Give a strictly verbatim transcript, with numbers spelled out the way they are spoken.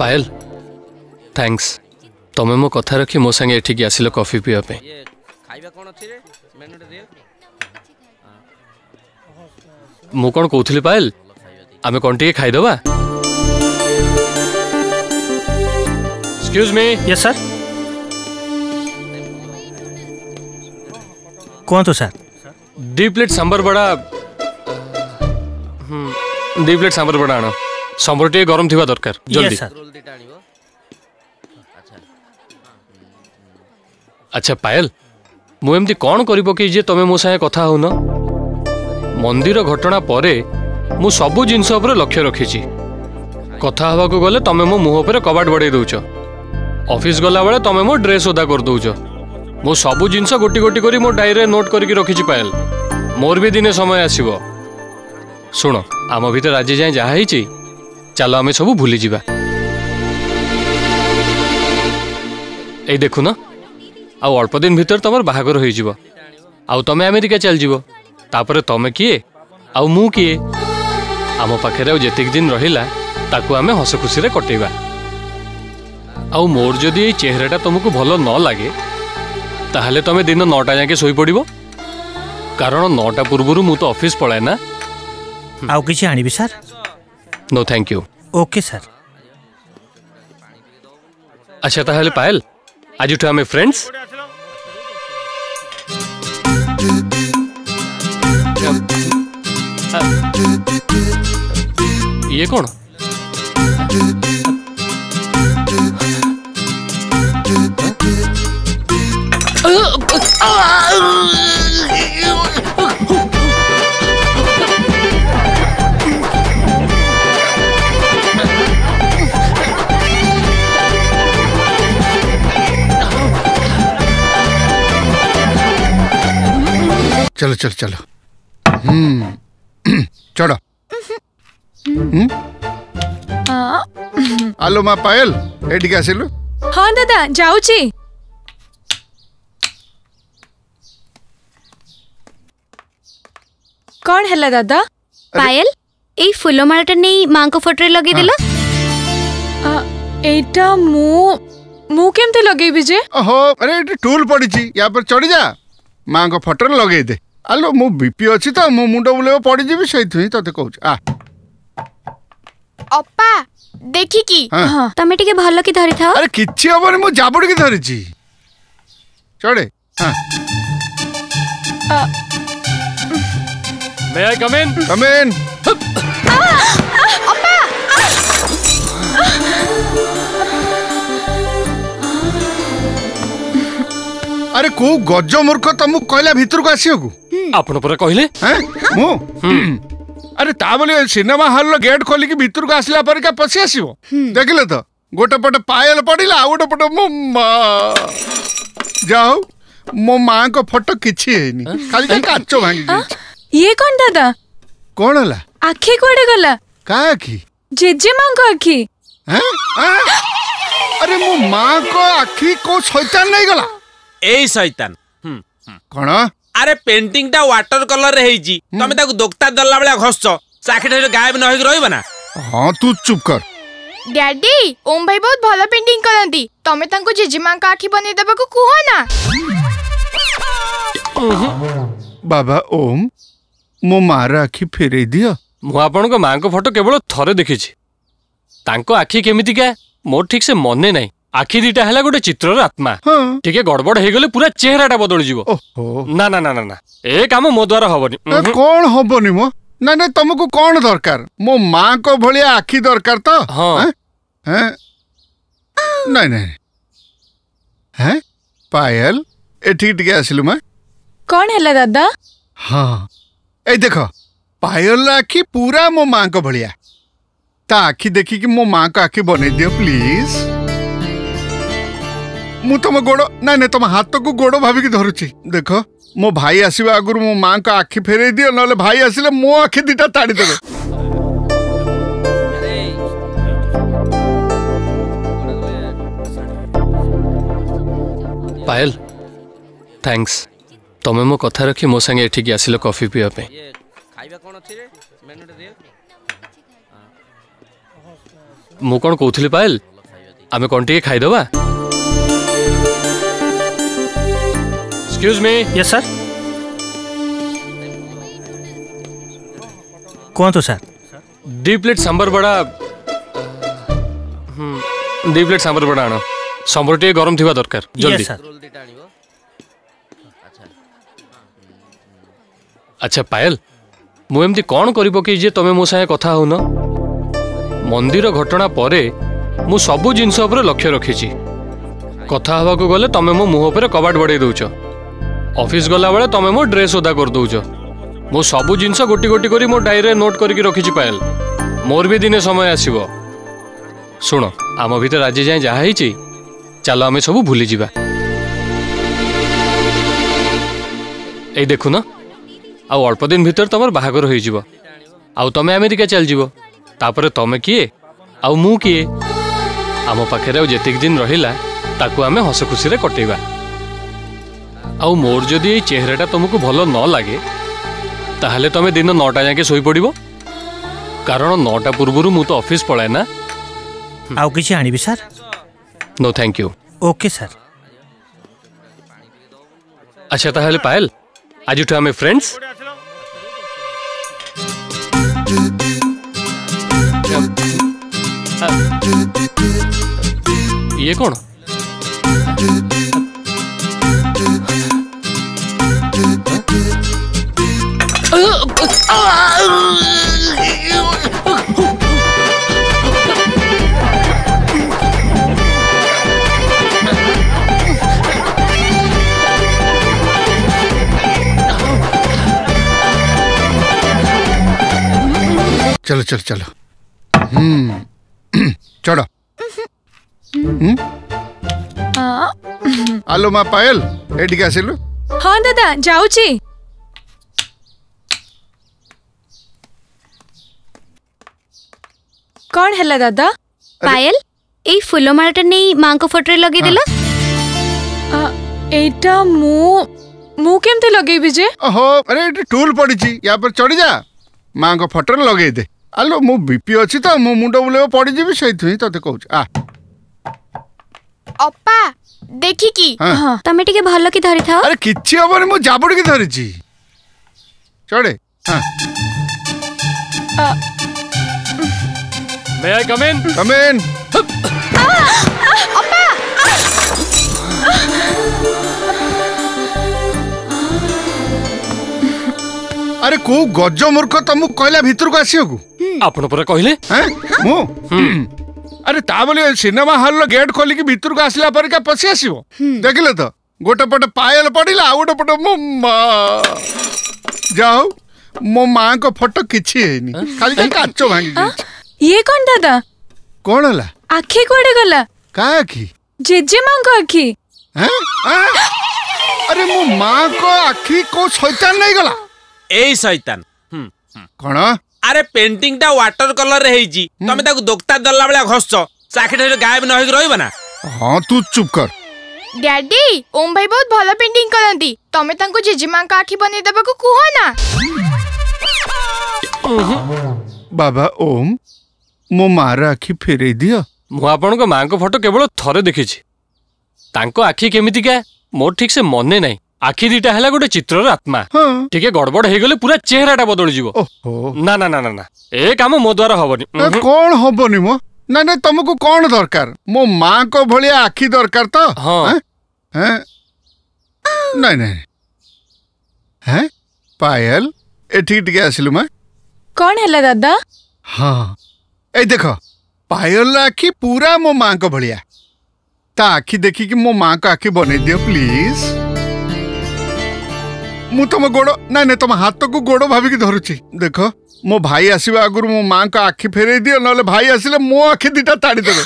पायल thanks तमे मो कथा रखी मो संगे एठिक आसिल कॉफी पिया पे मु कौन कहूली पायल आमे कौन टे खाईदबा एक्सक्यूज मी यस सर कौन तो सर दी प्लेट सांबर बड़ा दी प्लेट सांबर बड़ा आनो सांबर टे गरम थिबा दरकार जल्दी अच्छा पायल मु एमती कौन करि पके जे तमे मो संगे कथा हो न मंदिर घटना परे मु सबु जिनस ऊपर लक्ष्य रखिछि कथा हवा को गले तमे मो मुह ऊपर कबाट बड़े दउछ ऑफिस गला बेले तमे मो ड्रेस ओदा कर दउछ मो सबु जिनस गोटी गोटी करी मो डायरी नोट करके रखिछि पायल मोर भी दिने समय आसीबो सुनो आम भीतर आज जाए जहा ହେଇछि चलो आमे सब भूली जिबा ए देखु न आ अल्प दिन भीतर तमर बाहागर होई जिवो आ तमे अमेरिका चल जिवो तापरे तमे किए आ मु किए आम पाखे जेतिक दिन रहिला ताकू आमे हस खुशी रे कटेबा आ मोर जदि ए चेहराटा तुमको भल न लागे ताहले तमे दिन नौटा जाके सोई पड़िबो कारण नौटा पूर्वरु मु तो ऑफिस पळाय ना आउ किछि आनिबि sir no thank you okay sir अच्छा ताहले पायल आज उठा हमें फ्रेंड्स ये कौन चलो चलो चलो हम्म चढ़ो आलो माँ पायल एडी के आसिलु हाँ दादा जाऊची कौन है दादा पायल ए फूल मालाटा नहीं मां को फोटो लगे देला एटा मु मु केमते लगेबी जे ओहो अरे एटी टूल पड़ी छी या पर चढ़ी जा मां को फोटो लगे दे आलो मु बीपी अछि त मु मुंडो बुले पड़ी जीबी सेथि तते कहूछ आ अप्पा देखि की हां तमे टिके भलो की धरि थाओ अरे किछि हबनी मु जाबड़ की धरि छी चढ़े हां मे आई कम इन कम इन अप्पा अरे को गज मूर्ख तुम कहला भीतर को आसियो को आपण पर कहले हैं मु अरे ता बोले सिनेमा हॉल रो गेट खोली के भीतर को आसला पर का पसी आसीबो देखले तो गोटे पटे पायल पड़िला आ गोटे पटे मो मां जाओ मो मां को फोटो किछि हेनी खाली खाली काचो भांगी गई ये कौन दादा कौन हला आखी कोडे गला का आखी जेजे मां को आखी हैं अरे मो मां को आखी को शैतान नहीं गला ए शैतान कौन अरे पेंटिंग टा वाटर कलर रे हेजी तमे ताकू दोक्ता दल्ला बेला घसछ चाखी रे गायब न होई रहइबा ना हां तू चुप कर डैडी ओम भाई बहुत भलो पेंटिंग करंती तमे तांको जेजेमा का आखी बने देबा को कुहो ना बाबा ओम मो मारा आखी फेरे दियो मु आपन को मां को फोटो केवल थरे देखिछि तांको आखी केमिति का मोर ठीक से मने नाही आखि दीटा हला गोटे चित्रर आत्मा ठीक है गड़बड़ हे गले पूरा चेहराटा बदल जीवो ना ना ना ना ना ए काम मो द्वारा हबनी कौन हबनी मो ना ना तुमको कौन दरकार मो मां को भलिया आखी दरकार तो हां हैं नहीं नहीं हैं पायल एठी टिके आसिलु मा कौन है दादा हां ए देखो पायल आखी पूरा मो मां को भलिया ता आखी देखी कि मो मां को आखी बने दियो प्लीज मु तुम गोड़ ना ना तुम हाथ को गोड़ भाविकी धरुची देखो मो भाई आसवा आगुर मो मां को आखि फेरे दियो नले भाई आसिले मो आखि दीटा ताड़ी देबे पायल थैंक्स तमे मो कथा रखी मो संगे एठी आसिलो कॉफी पिया पे खाइबा कोन अछि रे मेनू दे मु कोन कहउथली पायल आमे कौन टिके खाइदबा? Excuse me. Yes sir. कहतु सर। दी प्लेट सांबर बड़ा दी प्लेट सांबर बड़ा आनो। सांबर टे गरम थिबा दरकार जल्दी। Yes sir. अच्छा पायल, मु एमती कौन करि पकई जे तमे मो संगे कथा हो न? मंदिर घटना परे मु सबु जिनस उपरे लक्ष्य रखिछि। कथा हवा को गले तमे मो मुह उपरे कबाट बडै दउछ। ऑफिस गला बेले तमे मो ड्रेस ओदा कर दउछ। मो सबु जिनस गोटी गोटी करी मो डायरी नोट करके रखिछि पायल। मोर भी दिने समय आसीबो। सुन, आम भीतर आज जाए जहा ହେଇछि चलो आमे सब भूली जिबा। ए देखु न, आउ अल्प दिन भीतर तमर बाहागर होई जिवो। आउ तमे अमेरिका चल जिवो। तापरे तमे किए आउ मु किए? आम पाखे आउ जेतिक दिन रहिला ताकू आमे हस खुशी रे कटेबा। आउ मोर जदि ए चेहराटा तुमको भलो न लागे ताहले तमे दिन नौटा जाके सोई पड़िबो, कारण नौटा पूर्वरु मु तो ऑफिस पळाय ना। आउ किछि आनिबि sir? No thank you. Okay sir. अच्छा ताहले पायल, आज उठा हमें फ्रेंड्स। ये कौन? चलो चलो चलो। हम्म चढ़ो। आलो माँ पायल, एटिके आसिलु। हाँ दादा जाऊची। कौन है दादा? पायल, ए फुलमालाटा नहीं मां को फोटो लगे दिला। एटा मु मु केमते लगेबी जे? ओहो, अरे एटी टूल पड़ी छी, या पर चढ़ी जा। मां को फोटो लगे दे। आलो मु बीपी अछि त मु मुंडो बुलेबो पड़ी जिबि, सेइथि तते कहूछ। आ अप्पा देखि की हां तमे टिके भलो की धरि थाओ। अरे किछि हबनी, मु जाबुड़ की धरि छी। चढ़े। हां मे आई कम इन? कम इन। अप्पा अरे को गज मूर्ख तुमको कहला भीतर को आसियो को? आपण पर कहले हैं मु अरे ता बोले सिनेमा हॉल लो गेट खोली की भीतर को आसला पर का पसी आसीबो। देखले तो गोटे पटे पायल पड़िला, आ गोटे पटे मो मां। जाओ मो मां को फोटो किछि हेनी, खाली का काचो भांगी गई। ये कौन दादा? कौन होला? आखी कोडे गला? का आखी? जेजे मां को आखी। हैं? अरे मो मां को आखी को शैतान नहीं गला? ए शैतान कौन? अरे पेंटिंग टा वाटर कलर रे हेजी, तमे ताकू दोक्ता दल्ला बेला घसछ, साखी ठारे गायब न होई रहइबा ना। हां तू चुप कर। डैडी, ओम भाई बहुत भलो पेंटिंग करंती, तमे तांको जेजेमा का आखी बने देबा को कुहो ना। बाबा ओम, मो मारा आखी फेरे दियो। मु आपण को मां को फोटो केवल थरे देखिछि। तांको आखी केमिति का मोर ठीक से मने नाही। आखि दीटा हैला गोटे चित्रर आत्मा। हाँ। ठीक है, गड़बड़ हे गले पूरा चेहराटा बदल जीवो। ओहो ना ना ना ना ना ए काम मो द्वारा हबनी। ए, कौन हबनी मो? ना ना तुमको कौन दरकार? मो मां को भलिया आखी दरकार तो? हाँ। हैं? हैं? नहीं नहीं हैं? पायल एठी टिके आसिलु मा। कौन है दादा? हाँ ए देखो, पायल आखी पूरा मो मां को भलिया। ता आखी देखी कि मो मां को आखी बने दियो प्लीज। मु तुम गोड़ ना ना तुम हाथ को गोड़ भाविकी धरुची। देखो मो भाई आसवा आगुर मो मां को आखि फेरे दियो, नले भाई आसिले मो आखि दीटा ताड़ी देबे।